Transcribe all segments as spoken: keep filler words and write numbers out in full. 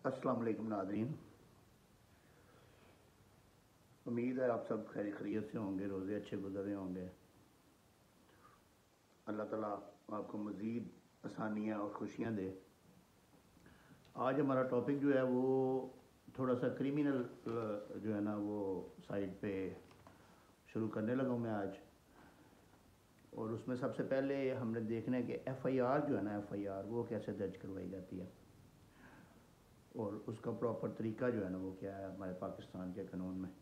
अस्सलाम वालेकुम नाज़रीन। उम्मीद है आप सब खैर खैरियत से होंगे, रोज़े अच्छे गुजर रहे होंगे। अल्लाह ताला आपको मज़ीद आसानियाँ और खुशियाँ दे। आज हमारा टॉपिक जो है वो थोड़ा सा क्रिमिनल जो है ना वो साइड पे शुरू करने लगा हूँ मैं आज। और उसमें सबसे पहले हमने देखना है कि एफ़ आई आर जो है ना एफ़ आई आर वो कैसे दर्ज करवाई जाती है और उसका प्रॉपर तरीका जो है ना वो क्या है हमारे पाकिस्तान के कानून में।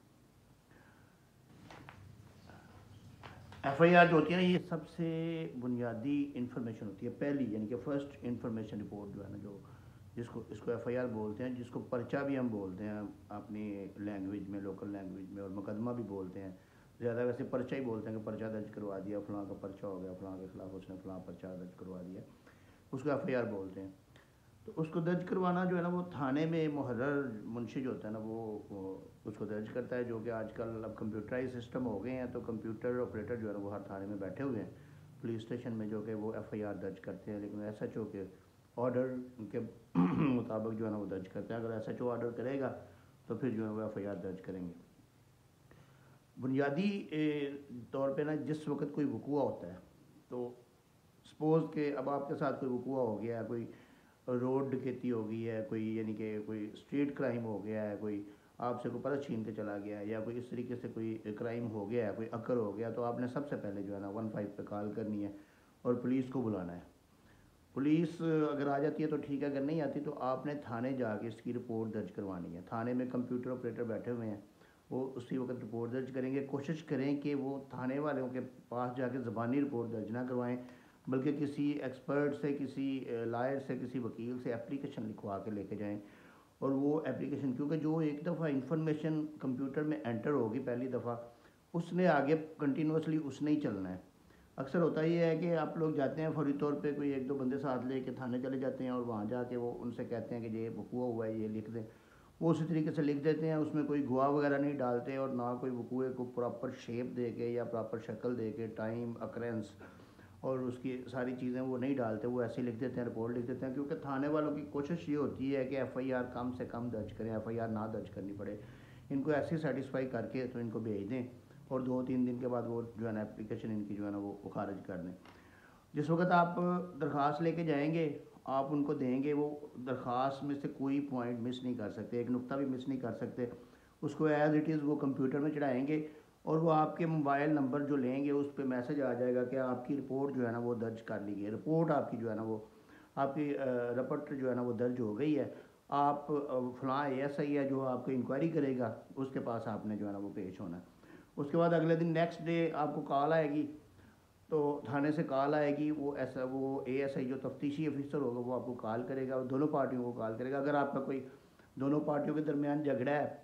एफ आई आर जो होती है ना ये सबसे बुनियादी इंफॉर्मेशन होती है, पहली यानी कि फ़र्स्ट इंफॉर्मेशन रिपोर्ट जो है ना जो जिसको इसको एफ आई आर बोलते हैं, जिसको पर्चा भी हम बोलते हैं अपनी लैंग्वेज में, लोकल लैंग्वेज में, और मुकदमा भी बोलते हैं। ज़्यादा वैसे पर्चा ही बोलते हैं कि पर्चा दर्ज करवा दिया, फ़लाँ का पर्चा हो गया, फ़लाँ के ख़िलाफ़ उसने फ़लाँ पर्चा दर्ज करवा दिया, उसको एफ आई आर बोलते हैं। तो उसको दर्ज करवाना जो है ना वो थाने में मुहर्रर मुंशी जो होता है ना वो, वो उसको दर्ज करता है, जो कि आजकल अब कंप्यूटराइज सिस्टम हो गए हैं। तो कंप्यूटर ऑपरेटर जो है ना वो हर थाने में बैठे हुए हैं पुलिस स्टेशन में, जो कि वो एफ़ आई आर दर्ज करते हैं। लेकिन एस एच ओ के ऑर्डर के मुताबिक जो है ना वो दर्ज करते हैं। अगर एस एच ओ ऑर्डर करेगा तो फिर जो है वो एफ़ आई आर दर्ज करेंगे। बुनियादी तौर पे ना जिस वक्त कोई वकूआ होता है, तो सपोज़ के अब आपके साथ कोई वकूआ हो गया है, कोई रोड डकैती हो गई है, कोई यानी कि कोई स्ट्रीट क्राइम हो गया है, कोई आपसे कोई पर्स छीन के चला गया है, या कोई इस तरीके से कोई क्राइम हो गया है, कोई अकर हो गया, तो आपने सबसे पहले जो है ना वन फाइव पे कॉल करनी है और पुलिस को बुलाना है। पुलिस अगर आ जाती है तो ठीक है, अगर नहीं आती तो आपने थाने जाके इसकी रिपोर्ट दर्ज करवानी है। थाने में कंप्यूटर ऑपरेटर बैठे हुए हैं, वो उसी वक्त रिपोर्ट दर्ज करेंगे। कोशिश करें कि वो थाने वालों के पास जाके ज़बानी रिपोर्ट दर्ज ना करवाएं, बल्कि किसी एक्सपर्ट से, किसी लायर से, किसी वकील से एप्लीकेशन लिखवा के लेके जाएं। और वो एप्लीकेशन, क्योंकि जो एक दफ़ा इंफॉर्मेशन कंप्यूटर में एंटर होगी पहली दफ़ा, उसने आगे कंटिन्यूसली उसने ही चलना है। अक्सर होता ही है कि आप लोग जाते हैं फौरी तौर पे, कोई एक दो बंदे साथ ले के थाने चले जाते हैं और वहाँ जाके वो उनसे कहते हैं कि ये वकूआ हुआ है, ये लिख दें। वो उसी तरीके से लिख देते हैं, उसमें कोई गवाह वगैरह नहीं डालते और ना कोई वकूए को प्रॉपर शेप दे के या प्रॉपर शक्ल दे के, टाइम, अक्रेंस और उसकी सारी चीज़ें वो नहीं डालते। वो ऐसे लिख देते हैं, रिपोर्ट लिख देते हैं, क्योंकि थाने वालों की कोशिश ये होती है कि एफ़ आई आर कम से कम दर्ज करें, एफ़ आई आर ना दर्ज करनी पड़े। इनको ऐसे सेटिस्फाई करके तो इनको भेज दें और दो तीन दिन के बाद वो जो है ना एप्लीकेशन इनकी जो है ना वो खारिज कर दें। जिस वक्त आप दरख्वास्त लेके जाएंगे, आप उनको देंगे, वो दरख्वास्त में से कोई पॉइंट मिस नहीं कर सकते, एक नुक्ता भी मिस नहीं कर सकते। उसको एज़ इट इज़ वो कंप्यूटर में चढ़ाएंगे और वो आपके मोबाइल नंबर जो लेंगे उस पर मैसेज आ जाएगा कि आपकी रिपोर्ट जो है ना वो दर्ज कर ली गई है। रिपोर्ट आपकी जो है ना वो आपकी रपट जो है ना वो दर्ज हो गई है। आप फ़लाँ एस आई है जो आपको इंक्वायरी करेगा, उसके पास आपने जो है ना वो पेश होना है। उसके बाद अगले दिन नेक्स्ट डे आपको कॉल आएगी, तो थाने से कॉल आएगी, वो ऐसा वो ए एस आई जो तफ्तीशी ऑफिसर होगा वो आपको कॉल करेगा और दोनों पार्टियों को कॉल करेगा। अगर आपका कोई दोनों पार्टियों के दरमियान झगड़ा है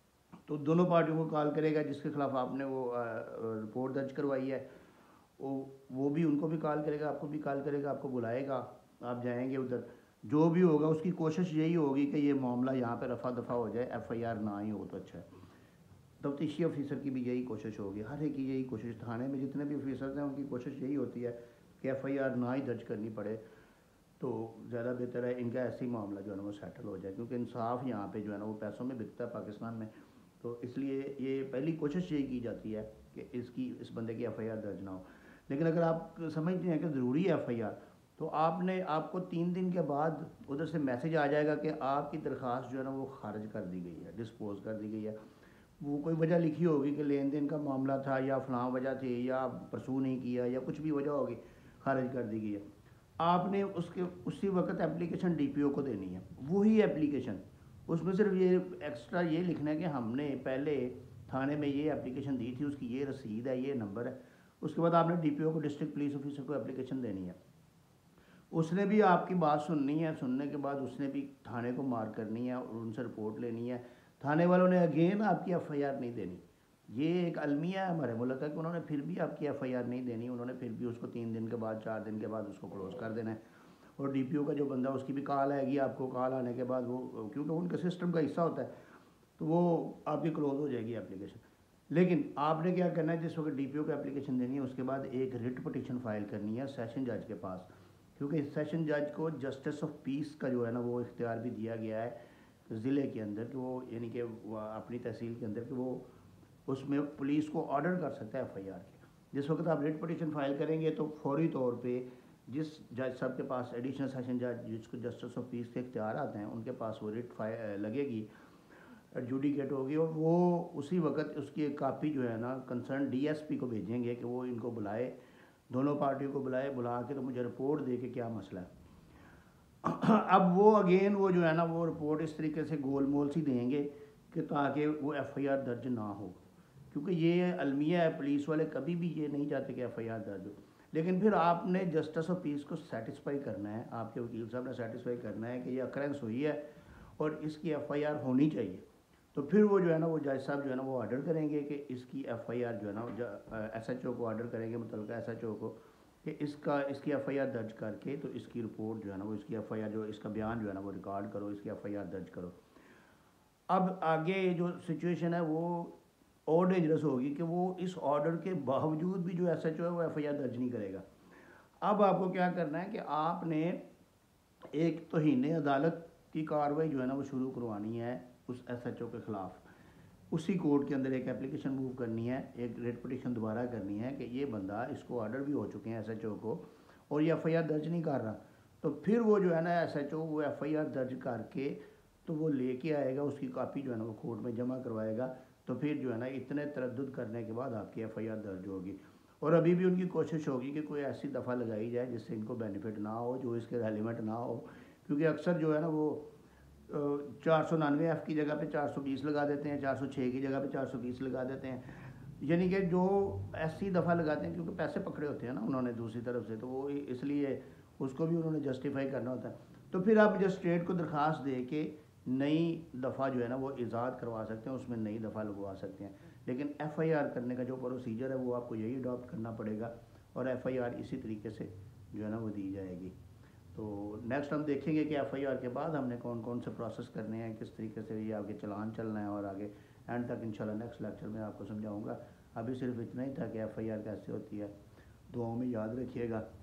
तो दोनों पार्टियों को कॉल करेगा, जिसके खिलाफ आपने वो रिपोर्ट दर्ज करवाई है वो वो भी उनको भी कॉल करेगा, आपको भी कॉल करेगा, आपको बुलाएगा, आप जाएंगे उधर। जो भी होगा उसकी कोशिश यही होगी कि ये मामला यहाँ पे रफा दफ़ा हो जाए, एफ़ आई आर ना ही हो तो अच्छा है। तफ्तीशी ऑफिसर की भी यही कोशिश होगी, हर एक की यही कोशिश, थाने में जितने भी ऑफिसर्स हैं उनकी कोशिश यही होती है कि एफ़ आई आर ना ही दर्ज करनी पड़े, तो ज़्यादा बेहतर है इनका ऐसे ही मामला जो है ना वो सेटल हो जाए, क्योंकि इंसाफ यहाँ पे जो है ना वो पैसों में बिकता है पाकिस्तान में। तो इसलिए ये पहली कोशिश यही की जाती है कि इसकी इस बंदे की एफ़ आई आर दर्ज ना हो। लेकिन अगर आप समझते हैं कि ज़रूरी है एफ़ आई आर, तो आपने आपको तीन दिन के बाद उधर से मैसेज आ जाएगा कि आपकी दरख्वास्त जो है ना वो खारिज कर दी गई है, डिस्पोज कर दी गई है। वो कोई वजह लिखी होगी कि लेन देन का मामला था या फ़लाँ वजह थी या परसू नहीं किया या कुछ भी वजह होगी, खारिज कर दी गई है। आपने उसके उसी वक्त एप्लीकेशन डी पी ओ को देनी है, वही एप्लीकेशन। उसमें सिर्फ ये एक्स्ट्रा ये लिखना है कि हमने पहले थाने में ये एप्लीकेशन दी थी, उसकी ये रसीद है, ये नंबर है। उसके बाद आपने डी पी ओ को, डिस्ट्रिक्ट पुलिस ऑफिसर को एप्लीकेशन देनी है। उसने भी आपकी बात सुननी है, सुनने के बाद उसने भी थाने को मार करनी है और उनसे रिपोर्ट लेनी है। थाने वालों ने अगेन आपकी एफ़ आई आर नहीं देनी। ये एक अलमिया है हमारे मुल्क का कि उन्होंने फिर भी आपकी एफ़ आई आर नहीं देनी, उन्होंने फिर भी उसको तीन दिन के बाद, चार दिन के बाद उसको क्लोज़ कर देना है। और डी पी ओ का जो बंदा, उसकी भी कॉल आएगी आपको, कॉल आने के बाद वो, क्योंकि उनके सिस्टम का हिस्सा होता है, तो वो आपकी क्लोज़ हो जाएगी एप्लीकेशन। लेकिन आपने क्या करना है, जिस वक्त डी पी ओ को एप्लीकेशन देनी है उसके बाद एक रिट पटिशन फाइल करनी है सेशन जज के पास, क्योंकि सेशन जज को जस्टिस ऑफ पीस का जो है ना वो इख्तियार भी दिया गया है ज़िले के अंदर कि वो यानी कि वो अपनी तहसील के अंदर कि वो उसमें पुलिस को ऑर्डर कर सकता है एफ आई आर के। जिस वक्त आप रिट पटिशन फाइल करेंगे तो फौरी तौर पे जिस जज साहब के पास एडिशनल सेशन जज जिसको जस्टिस ऑफ पीस के इख्तियार आते हैं उनके पास वो रिट फाइल लगेगी, एडजुडिकेट होगी, और वो उसी वक्त उसकी एक कापी जो है ना कंसर्न डी एस पी को भेजेंगे कि वो इनको बुलाए, दोनों पार्टियों को बुलाए, बुला के तो मुझे रिपोर्ट दे के क्या मसला है। अब वो अगेन वो जो है ना वो रिपोर्ट इस तरीके से गोल मोल सी देंगे कि ताकि वो एफ आई आर दर्ज ना हो, क्योंकि ये अलमिया है, पुलिस वाले कभी भी ये नहीं चाहते कि एफ आई आर दर्ज हो। लेकिन फिर आपने जस्टिस ऑफ पीस को सेटिस्फाई करना है, आपके वकील साहब ने सेटिस्फाई करना है कि ये अक्रेंस हुई है और इसकी एफ आई आर होनी चाहिए। तो फिर वो जो है ना वो जज साहब जो है ना वो ऑर्डर करेंगे कि इसकी एफ आई आर जो है ना एस एच ओ को ऑर्डर करेंगे, मुतल्लिका एस एच ओ को, कि इसका इसकी एफ आई आर दर्ज करके तो इसकी रिपोर्ट जो है ना वो इसकी एफ आई आर जो इसका बयान जो है ना वो रिकॉर्ड करो, इसकी एफ आई आर दर्ज करो। अब आगे जो सिचुएशन है वो और डेंजरस होगी कि वो इस ऑर्डर के बावजूद भी जो एस एच ओ है वो एफ आई आर दर्ज नहीं करेगा। अब आपको क्या करना है कि आपने एक तौहीन अदालत की कार्रवाई जो है ना वो शुरू करवानी है उस एस एच ओ के ख़िलाफ़। उसी कोर्ट के अंदर एक एप्लीकेशन मूव करनी है, एक रेट पटिशन दोबारा करनी है कि ये बंदा, इसको ऑर्डर भी हो चुके हैं एस एच ओ को और ये एफ आई आर दर्ज नहीं कर रहा। तो फिर वो जो है ना एस एच ओ वो एफ आई आर दर्ज करके तो वो लेके आएगा, उसकी कापी जो है ना वो कोर्ट में जमा करवाएगा। तो फिर जो है ना इतने तरद्दुद करने के बाद आपकी एफ आई आर दर्ज होगी। और अभी भी उनकी कोशिश होगी कि कोई ऐसी दफ़ा लगाई जाए जिससे इनको बेनिफिट ना हो, जो इसके रेलिवेंट ना हो, क्योंकि अक्सर जो है ना वो चार सौ नानवे एफ़ की जगह पे चार सौ बीस लगा देते हैं, चार सौ छः की जगह पे चार सौ बीस लगा देते हैं, यानी कि जो ऐसी दफ़ा लगाते हैं क्योंकि पैसे पकड़े होते हैं ना उन्होंने दूसरी तरफ से, तो वो इसलिए उसको भी उन्होंने जस्टिफाई करना होता है। तो फिर आप मजिस्ट्रेट को दरख्वास्त दे के नई दफ़ा जो है ना वो इजाद करवा सकते हैं, उसमें नई दफ़ा लगवा सकते हैं। लेकिन एफ़ आई आर करने का जो प्रोसीजर है वो आपको यही अडॉप्ट करना पड़ेगा और एफ़ आई आर इसी तरीके से जो है ना वो दी जाएगी। तो नेक्स्ट हम देखेंगे कि एफ़ आई आर के बाद हमने कौन कौन से प्रोसेस करने हैं, किस तरीके से ये आगे चलान चलना है, और आगे एंड तक इंशाल्लाह नेक्स्ट लेक्चर में आपको समझाऊंगा। अभी सिर्फ इतना ही था कि एफ़ आई आर कैसे होती है। दुआओं में याद रखिएगा।